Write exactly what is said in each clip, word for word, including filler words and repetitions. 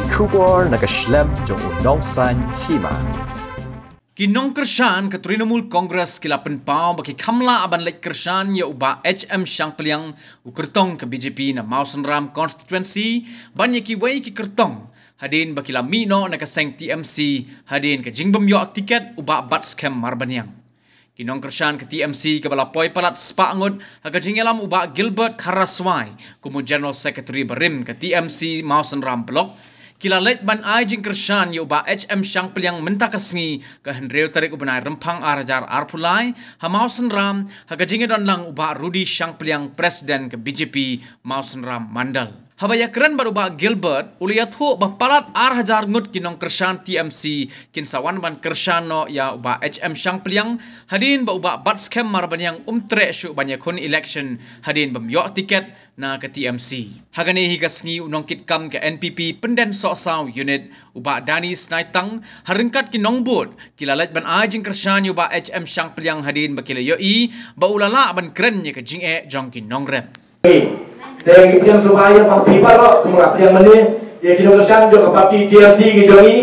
kubor nakaslem jong unongsan hima. Kinong Kershan ke Trinamul Kongres kila penpau bagi kamla aban lek Kershan ya uba H M Syang Peliang ukertong ke B J P na Mawson Ram constituency banyak ki wei ki kertong hadin baki la mino na kaseng T M C hadin ke jingbem yo tiket uba bat scam marbanyang. Kinong Kershan ke T M C ke bala poi palat spa ngut haga jingelam uba Gilbert Karaswai kumu General Secretary Berim ke T M C Mawson Ram Block. Kila let ban ai jing Kershan ya uba H M Syang Peliang mentakasngi ke hendreu tarik ubenai rempang arajar arpulai ha Mawson Ram haga jingedon lang uba Rudy Syang Peliang presiden ke B J P Mawson Ram Mandal. Habaya keren baru uba Gilbert uliyat hu bapalat ar hajar ngut kinong Kershan T M C kinsawan ban Kershan no ya uba H M Syang Peliang hadin ba uba bat scam marbanyang umtre syu banyak kun election hadin bemyo tiket na ke T M C. Hagani higasngi unong kitkam ke N P P penden sosaw unit uba Dani Snaitang harengkat kinong bot kilalat ban ajing Kershan uba H M Syang Peliang hadin bakila yoi ba ulala ban keren nya ke jing e jong kinong rep. Dan kita supaya pak people lo kemudian apa yang mana ya kita Kershan juga parti T M C kejongi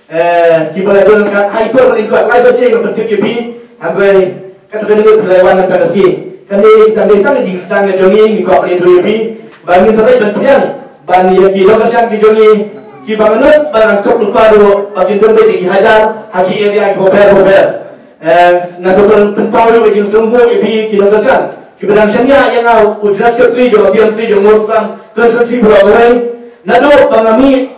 eh kita boleh kan hyper lingkup live baca yang penting P P sampai kata kata perlawanan kan ski kan ni kita datang di sedang kejongi di kau boleh P P bagi sampai berpiang bagi kita Kershan kejongi kita menurut barang kau lupa dulu bagi dompet di hajar haki area gober gober eh nasabun penpau juga jadi semua P P kita Kershan Kemudian saya yang au ujas ketri jo T M C jo nguruskan konsensi berawai nado pangami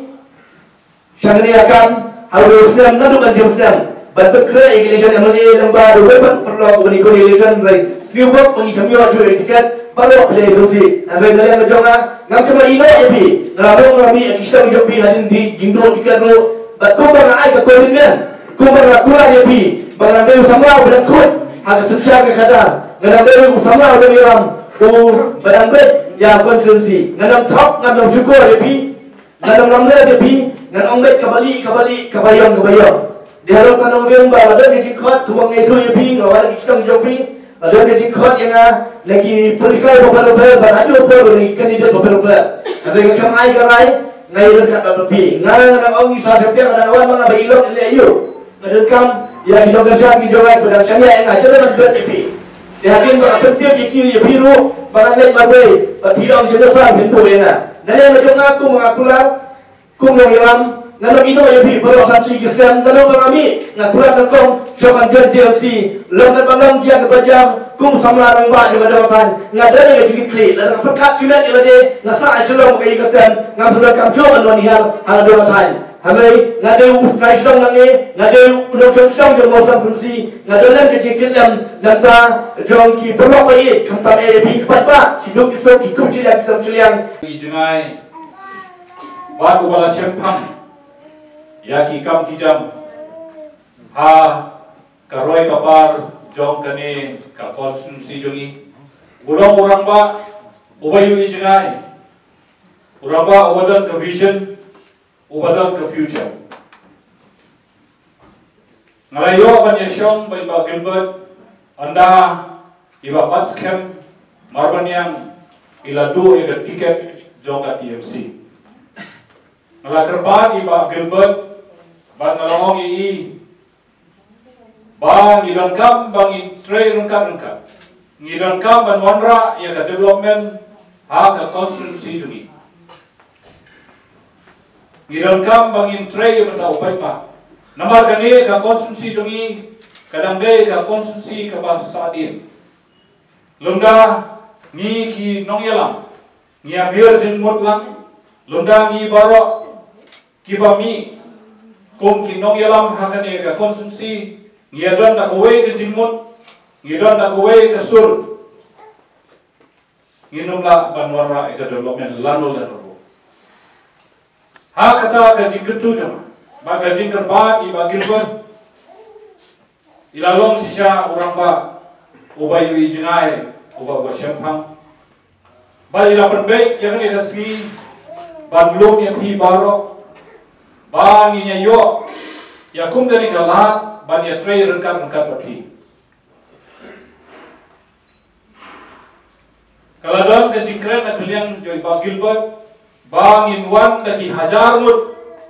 syangni akan harus sedang nado kan jam sedang bantu kira election M L A lembar webat perlu menikah election right skribot pengi kami wajib etiket baru play sosi agar dalam menjonga ngam cuma ino ebi ngalamo ngami ekisam jo pi hadin di jingdo tiket ro batu bang ai ke kolingan kumbar rakura ebi bang ngai sama udah kut ada sukses ke kadar ngadam dari bersama dengan orang tu badan bet ya konsensi ngadam top ngadam syukur depi ngadam lamla depi ngadam bet kembali kembali kebayang kebayang diharapkan orang ba ada di jikot tu bang itu depi ngawar di sedang jopi ada di jikot yang lagi perikai beberapa beradu beberapa kandidat beberapa ada yang kami ai garai ngai dekat depi ngai ngadam orang isa sepiak ada awan mga bailok ile ayo ngadam kam ya kita Kershan kita jawab badan saya yang aja dalam bet depi Yakin bahawa penting ikir ya biru barang lain mabai bilang sedasa pintu yana. Naya macam aku mengakulah ku mengilam nana itu ya bi baru satu kisah nana kami ngakulah nakong coba kerja T M C lawan balang dia kebajam kum sama orang bah juga dapat ngadanya ke cikli dan perkat silat ilade ngasa asyulong kai kesan ngam sudah kam coba nonial hal dapat Hamai ngadu kaisong nange ngadu unong song jong mosam kunsi ngadu lan kecikilam nanta jong ki perlu pai kamtam e bi kepat pa hidup iso ki kumci yang sam ciliang ijnai wa ubala sempang ya ki kam ki jam ha karoi kapar jong kane ka konstitusi jongi urang urang ba ubayu ijnai urang ba ubadan ka vision ubadal ke future. Ngalayo ban yasyong bay ba Gilbert anda iba bat scam marbanyang iladu ega tiket jonga T M C. Ngalakerban iba Gilbert ban nalong ii ban ngidangkam bang itre rungkat rungkat ngidangkam ban wanra ya ka development ha ka constituency jungi. Ngirangkam bangin tray benda upay pa. Namar kani ka konstitusi jungi kadang day ka konstitusi ka bahasa din. Lunda ni ki nong yalam. Ni amir jin mot lang. Lunda ni baro ki bami kum ki nong yalam hakani ka konstitusi ni adon da kuway ka jin mot. Ni adon da kuway ka sur. Nginumla banwara ika development lano lano. Ha kata gaji ketu jama, ba gaji kerba iba Gilbert, ilalong sisa orang ba, ubah yui jenai, ubah bersempang, ba ilapan baik yang ni kasih, ba belum yang pi baro, ba ni nyayo, ya kum dari galat, ba ni tray rengkat rengkat berti. Kalau dalam gaji keren nak kalian joy ba Gilbert. Bangin wan daki hajar mut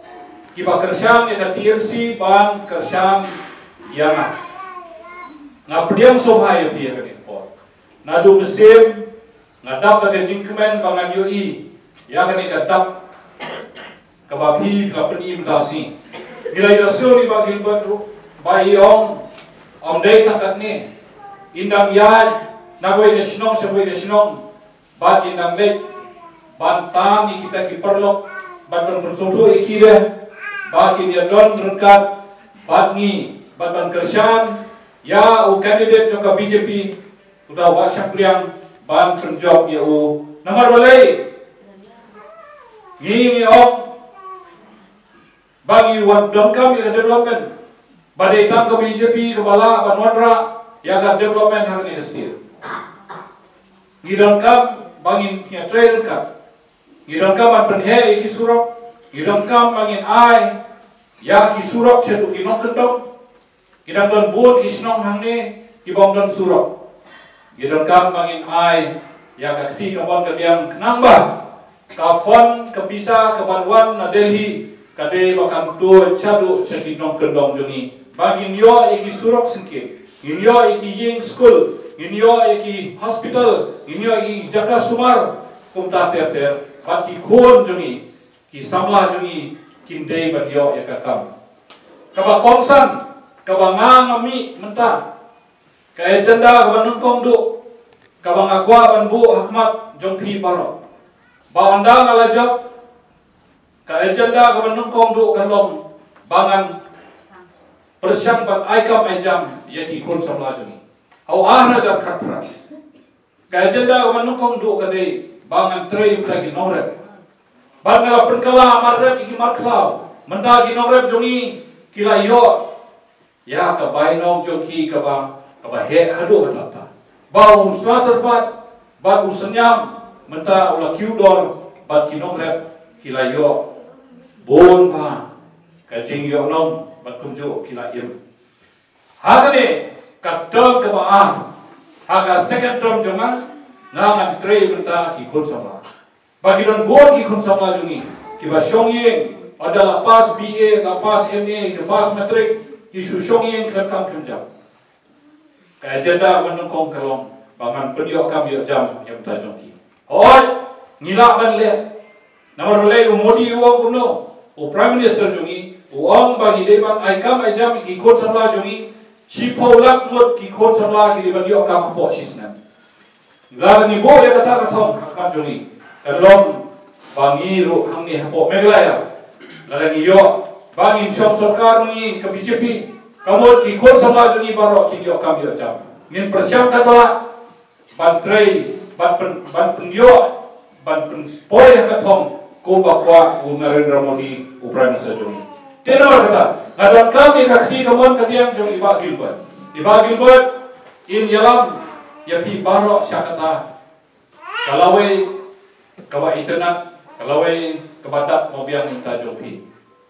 kiba kersian ya T L C ban kersian yang ngapriang sobhai pi kan import nadu mesin ngadap ada jingkemen bangan yoi ya kan ikadap kabapi kelapen im dasi nilai yosio ni bagi batu bai ong om dei takat ni indang yad nagoi ke sinong seboi ke sinong bat indang lek bantang ni kita kiperlok bat ban persoto ikire bagi dia don berkat bat ni bat ban kersian ya u candidate joka B J P udah wasak priang ban penjob ya u nomor balai ngi ong bagi wan dongkam ya development badai tang ke B J P kepala ban wanra ya ka development hang ni kestir ngi dongkam bangin ya trade kap ngi dongkam ban penhe iki surok ngi dongkam bangin ai ya ki surok sedu ki nok kendong kita don buat kisnong hang ni kibong don surok ngi dongkam bangin ai ya ka keti kabon kediang kenamba kafon kepisa kebanwan na Delhi kade bakam tu chadu sekinong kendong jungi bagi nyo iki surok singke nyo iki ying school nyo iki hospital nyo iki jaka sumar kumta ter ter baki khon jungi ki samla jungi kinde banyo ya kakam kaba kongsan kaba ngami menta ka agenda kaba nungkong du kaba ngakwa ban bu Ahmad jongpi baro ba anda ngalajak ka agenda ka menungkong du kalong bangan persiang ban aikam ejam yaki kun samla juni au ahna jar khatra ka agenda ka menungkong du kade bangan trei lagi norep bangala perkala marrep iki marklau menda gi norep juni kila yo ya ka bainong joki ka ba ka ba he hadu kata bau slater bat ba usenyam menta ulah kiudor bat kinong rep kila yo bon pa kajing yo nom bat kumju kila im hagane katon ke baan haga second term joma ngangan tre menta ki kun sama bagi don bon ki kun sama jungi ki ba shongye adalah pas B A lepas M A lepas matric ki su shongye kelakam kumja ka agenda menungkong kalong bangan pendiok kam yo jam yang tajongki oi ngilak ban le nomor balai umodi uang kuno o prime minister jungi uang bagi depan aikam ajam ki kot samla jungi sipo lak mut ki kot samla ki depan yo kam po sisna ngila ni bo ya kata kathong hakam jungi kalom bangi ru hang ni hapo meglaya lalagi yo bangi shom sarkar ni ke B J P kamot ki kot samla jungi baro ki yo kam yo jam ngin persiam kata bantrei ban pen ban penyo ban pen poi kathong ko bakwa u Narendra Modi u Prime Minister jong tenor kata ngadon kami kakhi kamon kadiam jong Iba Gilbert Iba Gilbert in yalam yapi baro syakata kalawe kawa internet kalawe kebadak mobiang minta jopi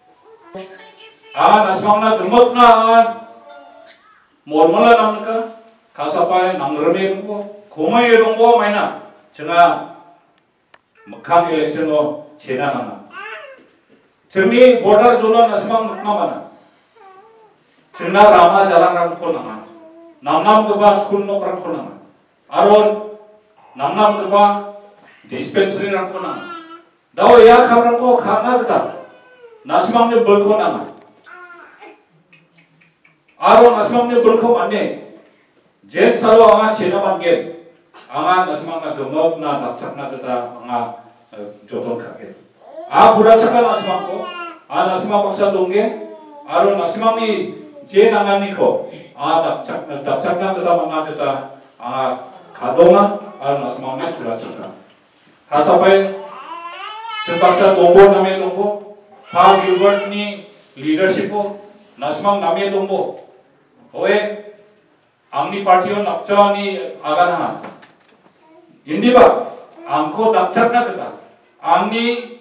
an asmangna gemukna an mormala namka kasapai nangreme ko komai dongbo maina cenga mekang election o chena nana cengni border zona nasmang nukna mana cengna rama jalan ram khona namnam geba school nok ram khona aron namnam geba dispensary ram khona daw ya khamran ko khana gata nasmang ne bol khona aron nasmang ne bol khom ane jen salo anga chena bangen anga nasmang na gemok na nakchak na kita anga joton kaget a pura chakal nasmang ko a nasmang paksa dongge aro nasmang ni je nangan ni ko a nakchak nakchak na kita anga kita anga kadonga aro nasmang na pura chakal kasapai cepaksa dongbo name dongbo pa Gilbert ni leadership ko nasmang name dongbo oe angni partiyo nakcha ni agana indiba angko nakchakna kita angni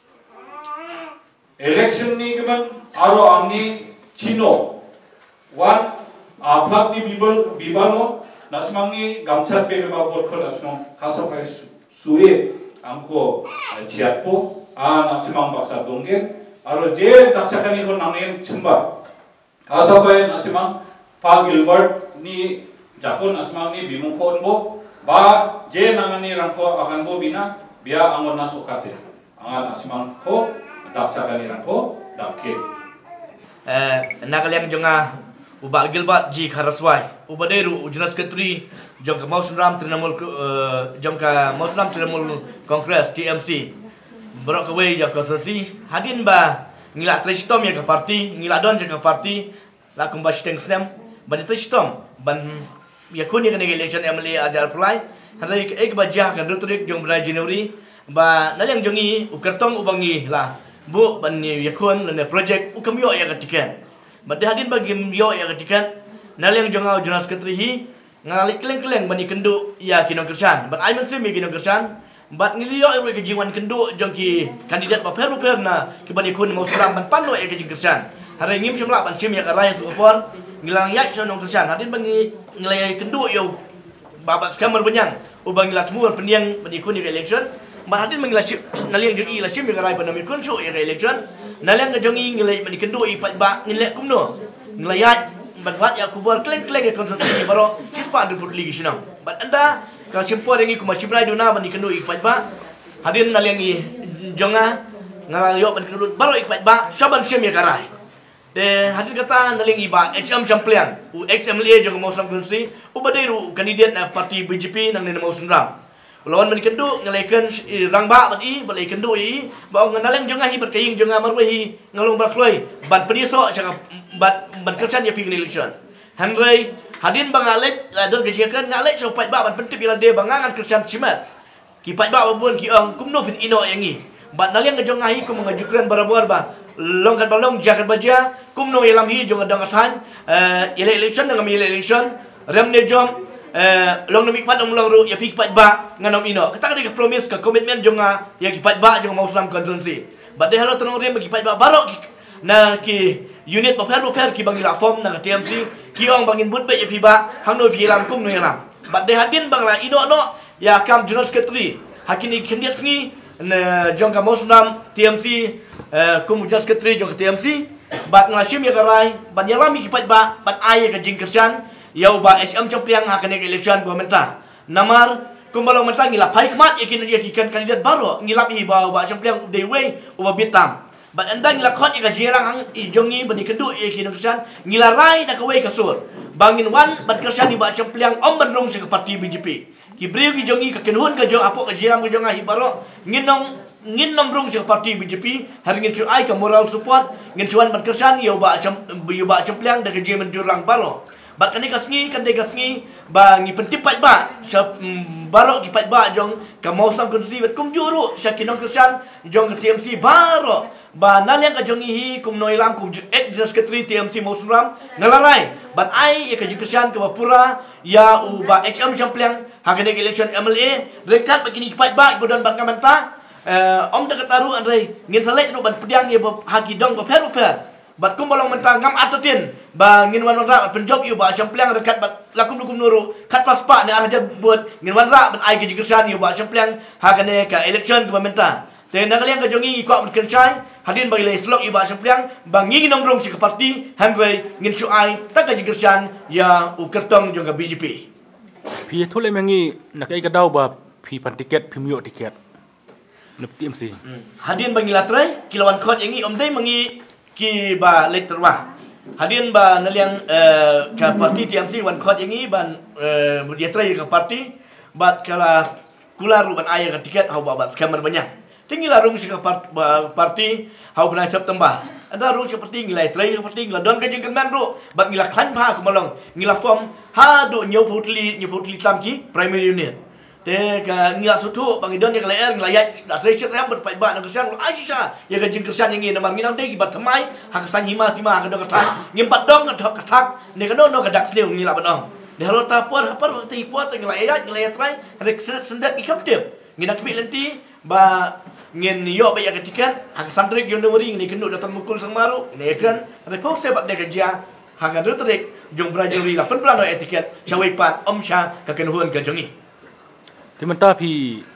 election ni given aro angni chino one aplak ni bibal bibalo nasmang ni gamchat be ba bot ko nasmang khasa pai suwe angko chiatpo a nasmang baksa dongge aro je taksakani ko nangin chimba asapai asimang Pa Gilbert ni jakun asmang ni bimungkon bo ba je nangani rangko akan bo bina bia angon na sukate angan asimang ko taksakani rangko dakke eh nakaliang jonga uba Gilbert ji Kharaswai uba deru ujras ketri jongka Mausram Trinamool jongka Mausram Trinamool Congress T M C Berok away ya konsorsi hadin ba ngila tristom ya ke parti ngila don ya ke parti la kumba steng snem ban tristom ban ya kuni kan election M L A ada apply hari ke ek ba jah kan rutrik jong bra January ba nalang jongi ukertong ubangi la bu ban ni ya kun le project ukam yo ya ketikan ba hadin bagi yo ya ketikan nalang jonga jonas ketrihi ngali kleng-kleng bani kendu ya kinong kersan ban ai mensemi kinong kersan bat ngilio e ke jiwan kendu jongki kandidat ba peru per na ke bani kun mau seram ban pando e ke jingkersan hari ngim semla ban sim ya karai tu opor ngilang ya sonong kersan hadin bani ngilai kendu yo babat scammer benyang ubang ngilat mur pendiang bani kun ke election ban hadin mengilas ngaliang jongi la sim ya karai ban mi kun su e ke election naliang ke jongi ngilai bani kendu i pat ba ngilai kumno ngilai ya ban wat ya kubur kleng-kleng e konsorsi baro cispa andut ligi sinang bat anda kalau simpor yang ikut masih berai duna bani kendu ikpat ba hadin naliang i jonga ngalayo bani kendu baru ikpat ba saban sem ya karai de hadin kata naliang i ba H M Champliang u X M L A jonga Mausram Kunsi ubadairu kandidat na parti B J P nang nena Mausram lawan bani kendu ngalakan rangba bani balai kendu i ba nganaliang jonga hi berkaing jonga marwahi ngalung bakloi ban peniso saka ban ban kersan ya ping election Henry hadin bang Alek don kejiakan ngalek sopat ba ban pentip ila de bangangan kersan cimat ki pat ba babun ki ong kumno pin ino yangi bat naliang ngejong ngahi kum ngajukan barabuar ba longkan balong jakan baja kumno yalam hi jong adang athan ele election dengan ele election rem ne jom long namik pat um long ru ya pik pat ba nganom ino kata ke promise ke komitmen jong ya ki pat ba jong Mausram konsensi bat de halo tenong rem ki pat ba barok na ki unit paper paper ki bangila form na T M C ki ong bangin but be pi ba hang no pi lam kum no lam bat de hadin bangla ino no ya kam journal secretary hakini kendiat sngi na jongka Mausram T M C kum journal secretary jongka T M C bat nglasim ya karai bat yalami ki pat ba bat ai ka jingkersan yau ba H M Champliang hakane ke election pemerintah namar kumbalong mentang ngila pai kmat yakin dia kikan kandidat baru ngilap hi ba ba Champliang dewe uba bitam bat anda ngila khot ika jirang hang i jongi bani kendu e kinong kersan ngila rai na kawai kasur bangin wan bat kersan di ba Champliang om bandrong sa parti B J P ki brio ki jongi ka kenhun ka jong apo ka jirang ka jong hi baro nginong nginom rong sa parti B J P hari ngin su ai ka moral support ngin suan bat kersan yo ba cham yo ba Champliang da ka jimen jurang baro bat kani kasngi kan de kasngi ba ngi pentipat ba sa baro ki pat ba jong ka Mausram Kunsi bat kum juru sa kinong kersan jong T M C baro ba naliang ka jongi hi kum noilam kum ek secretary T M C Mausram ngalarai bat ai ya ka jingkersan ka bapura ya u ba H M Champliang hakane election M L A rekat begini pat ba bodon bat kamanta om da kataru andai ngin salek no ban pediang ya haki dong ba peru per bat kum bolong mentang ngam atatin ba ngin wan ra penjob yu ba Champliang rekat bat lakum dukum nuru kat paspa ne arja buat ngin wan ra ban ai ka jingkersan yu ba Champliang hakane ka election ka bamenta te nakaliang ka jongi ko am kencai hadin bagi le slok iba Champliang bangi nomrong si ke parti hanrei ngin su ai tak ka jingkersan ya u kertong jong ka B J P pi thole mengi nak ai gadau ba pi pan tiket pi myo tiket nep T M C hadin bangi latrai kilawan khot yangi om dei mangi ki ba letterwa hadin ba naliang ka parti T M C wan khot yangi ban dia trai ka parti bat kala kularu ban ai ka tiket hau ba bat scammer banyak tinggilah rung sika parti hau benai September ada rung seperti ngilai trai seperti ngila don kajing kenan ru bat ngila khan pha ku malong ngila form ha do nyau putli nyau putli tamki primary unit te ka ngila sutu bang don ya kala er ngila ya da trai chet ram bat pai ba na kersan ai sisa ya kajing kersan yang ngina mang nginam dei bat thamai ha kesan hima sima ka do ka thak ngimpat dong ka thok ka thak ne ka no no ka dak sleu ngila banong de halo ta por par ti por ngila ya ngila trai rek sendat ki kaptep ngina kpi lenti ba ngin yo ba ya ketikan hak sandrik yon dewari ngini kendu datang mukul sang maru ne kan repo sebat de kerja hak adu trik jong brajuri la pen plano etiket chawai pat om sha ka kenhuan ka jongi timenta pi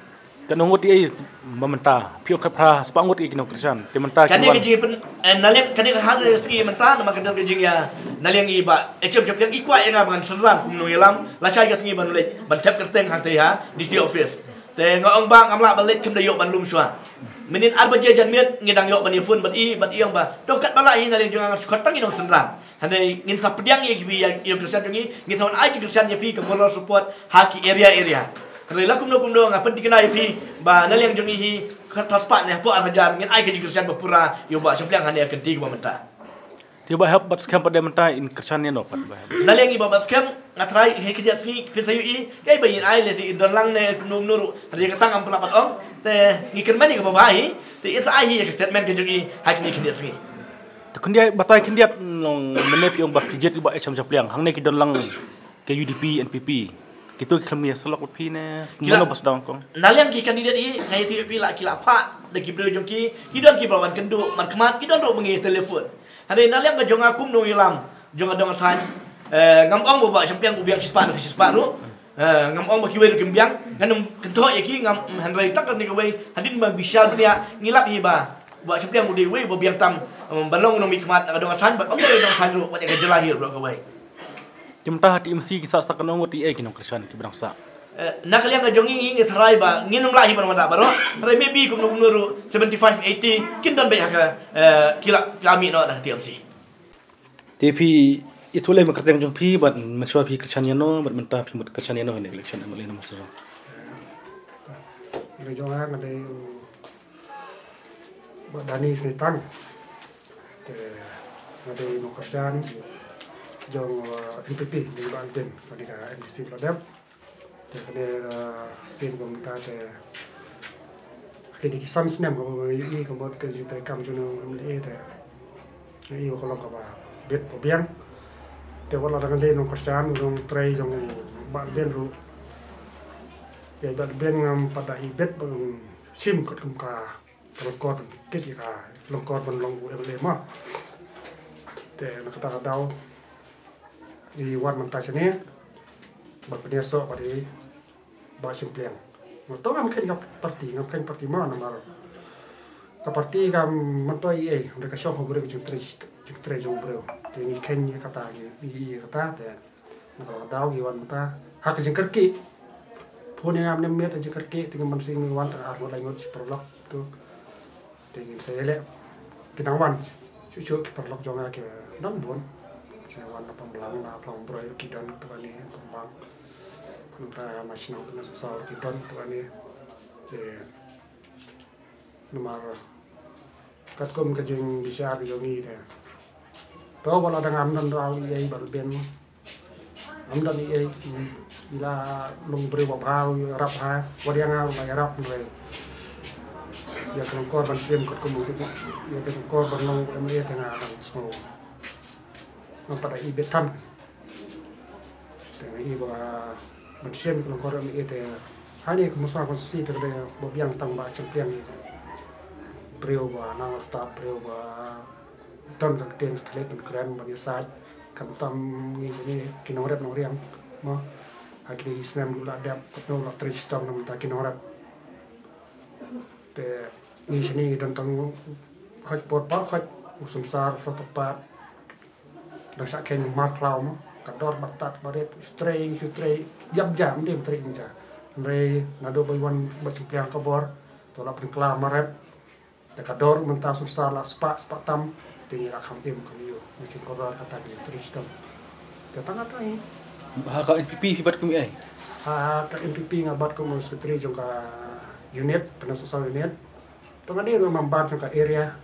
kan ngut i mamenta piok kapra sepangut i kinong Krishan timenta kan dia kejing pen naliang kan dia har segi menta nama kan dia kejing ya naliang i ba ecem jep yang ikwa yang abangan seram kumno yalam la chai ka segi ban lek ban tap kerteng hang te ha D C office te ngong bang amla ban lek kem dayok ban lum shwa minin arba je jan miet ngidang yok ban ifun ban i ban iang ba dokat bala i naliang jangan skotang inong seram hande ngin sa pediang ye gibi yang iyo Krishan jongi ngin sawan ai Krishan ye pi ke moral support haki area-area Kerana kumno kumno ngapen dikenai pi ba naliang jongi hi transpat ne po arhajar ngin ai ke Krishan bapura yo ba sempliang hande akan tiga menta tiba help bat scam pada menta in Krishan no pat ba naliang i ba bat scam ngatrai he kidiat sini kin sayu i kai bayin ai lesi indon lang ne num nur hari katang am pelapat ong te ngiken mani ke babai te insa ai hi statement ke jongi hakni kidiat sini te kundia batai kindiat nong menep yung ba pijet ba ecam sempliang hang ne kidon lang ke U D P N P P gitu kami selok pi ne ngalo bas dong kong naliang ki kandidat i ngai T P la kila pa de ki bro jongki hidon ki bawan kendu man kemat hidon do mengi telefon hade naliang ka jonga kum no ilam jonga dong tan eh ngam ong bo ba sempiang ubiang sispa no sispa ru eh ngam ong ba ki we kimbiang nganum kento ye ki ngam handrai tak ni ka we hadin ba bisa dunia ngilap hi ba ba sempiang udi we bo biang tam balong no mi kemat ka dong tan ba ong dong tan ru ba ka jelahir bro ka we Jumta T M C kisah tak kena ngut I kinong Krishan ki berangsa. Nak liang jongi ngi tharai ba nginum lahi ban wanda baro. Tharai maybe kum nuru seventy-five eighty kin dan be ka kila kami no dah T M C. Tapi itu le makerteng jong pi bat maswa pi Krishan no bat menta pi mut Krishan no ne election amale no masra. Le jonga ngade ba dani setan. Te ngade no Krishan jong N P P di Banten pada N D C Ladap pada sen pemerintah te akhirnya kisam senam kalau ini kalau ke juta kam jono mle te ini kalau kau bet pobiang te wala dengan le no Kristan jong trai jong Banten ru te Banten ngam pada ibet bang sim kat kumka perkot kit ya longkot ban long mle ma te nak kata tahu di wan mentas ni berpindah sok pada bahasa sempliang. Mentok am kan kap parti, ngam kan parti mana mar. Kap parti kam mentoi eh, mereka syok hobure ke jutre jutre jong bro. Ini kan ni kata ni kata te. Nak tahu di wan menta hak jengkerki. Pun yang am nemet jengkerki dengan manusia ni wan tak armo lai ngot perlok tu. Dengan saya le kita wan cucu ki perlok jonga ke dan bon. Saya warna pembelang, na pelang broy kidon tu kan ni pembang, kita masih nak kena susah kidon tu kan ni, jadi nomor kat kum kejeng bisa kejongi deh. Tahu kalau ada ngamdan doa iai baru ben, ngamdan iai bila long beri wabau rap ha, wadiang ngau lagi rap mulai. Ya kalau korban siem kat kum itu, ya kalau korban long emri tengah orang semua. Nampak i betan, dengan i bawa mencem kalau korang i te, hari kemusuhan konstitusi terkait bobiang tambah cempliang i, beliau bawa nama staf beliau bawa ton kakten terlepas keren banyak saat, kamtam ni ni kinorep noriang, mah, akhirnya Islam dulu ada ketemu lah tristam nama tak kinorep, te ni sini tentang haj porpa haj usum sar fotopat. Bangsa ken mark laum kador batat baret stray stray jam jam dia trik inja re nado baywan bacempliang kabor tola penkla marep te kador menta susah la spa spa tam tingi rakam im kamiyo bikin kodor kata di tristam te tanga tai Ha ka N P P hibat kumi ai ha ka N P P ngabat ko mo sekretari jong ka unit penas sosial unit tanga dia membantu jong ka area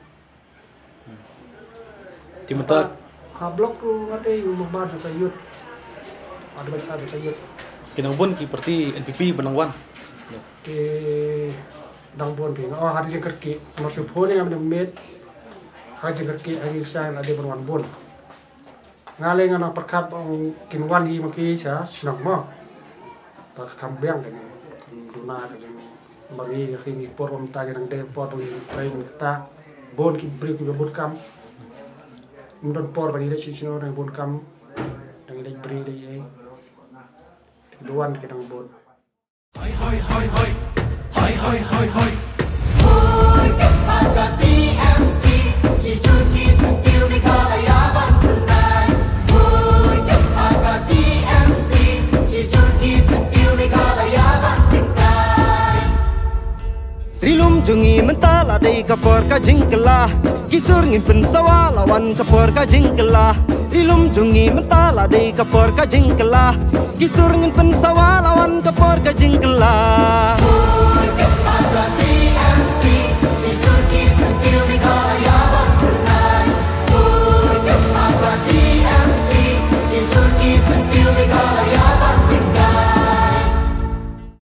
timata ha blok tu ada yang membantu kayut ada besar kayut kinabun ki parti N P P benangwan ke dangbuan ke oh hari jengkerki masuk phone yang ada met hari jengkerki hari sang ada berwan bun ngale ngana perkap kinwan hi maki sa senang mo tak kambiang dengan duna dengan bagi kini porom tagi nang de porom train kita bon ki bri ki bot kam Mudon por bagi dia sih orang bon kam, dengan dia beri dia, duan kita ngebon. Hai hai hai hai, hai Hoi hoi hoi hoi. Hoi kepada T M C, si Jurki sentil di kalayaban tunai. Hoi kepada T M C, si Jurki sentil di kalayaban tingkai. Trilum jungi mentala dei kapor ka jingkelah, kisur ngin pensawa lawan kapor ka jingkelah. Trilum jungi mentala dei kapor ka jingkelah, kisur ngin pensawa lawan kapor ka jingkelah. Hoi kepada